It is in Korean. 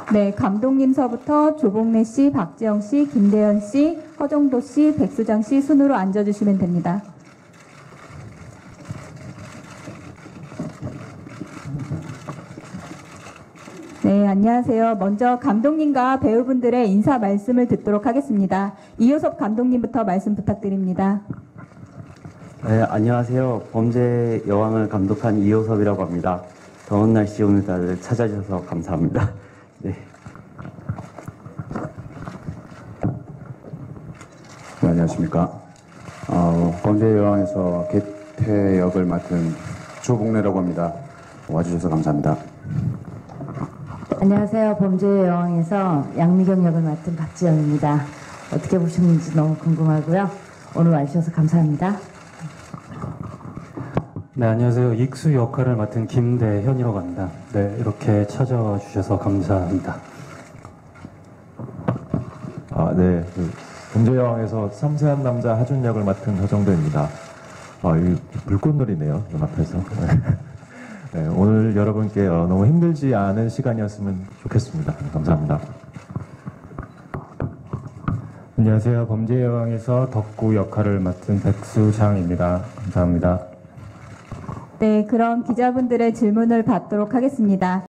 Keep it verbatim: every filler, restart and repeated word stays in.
네, 감독님서부터 조봉래 씨, 박지영 씨, 김대현 씨, 허정도 씨, 백수장 씨 순으로 앉아주시면 됩니다. 네, 안녕하세요. 먼저 감독님과 배우분들의 인사 말씀을 듣도록 하겠습니다. 이효섭 감독님부터 말씀 부탁드립니다. 네, 안녕하세요. 범죄의 여왕을 감독한 이효섭이라고 합니다. 더운 날씨 오늘 다들 찾아주셔서 감사합니다. 네. 네, 안녕하십니까. 어, 범죄의 여왕에서 개태 역을 맡은 조봉래라고 합니다. 와주셔서 감사합니다. 안녕하세요. 범죄의 여왕에서 양미경 역을 맡은 박지영입니다. 어떻게 보셨는지 너무 궁금하고요. 오늘 와주셔서 감사합니다. 네, 안녕하세요. 익수 역할을 맡은 김대현이라고 합니다. 네, 이렇게 찾아와 주셔서 감사합니다. 아, 네. 그 범죄여왕에서 섬세한 남자 하준 역을 맡은 허정도입니다. 아, 이 불꽃놀이네요. 눈앞에서. 네, 오늘 여러분께 어, 너무 힘들지 않은 시간이었으면 좋겠습니다. 감사합니다. 안녕하세요. 범죄여왕에서 덕구 역할을 맡은 백수장입니다. 감사합니다. 네, 그럼 기자분들의 질문을 받도록 하겠습니다.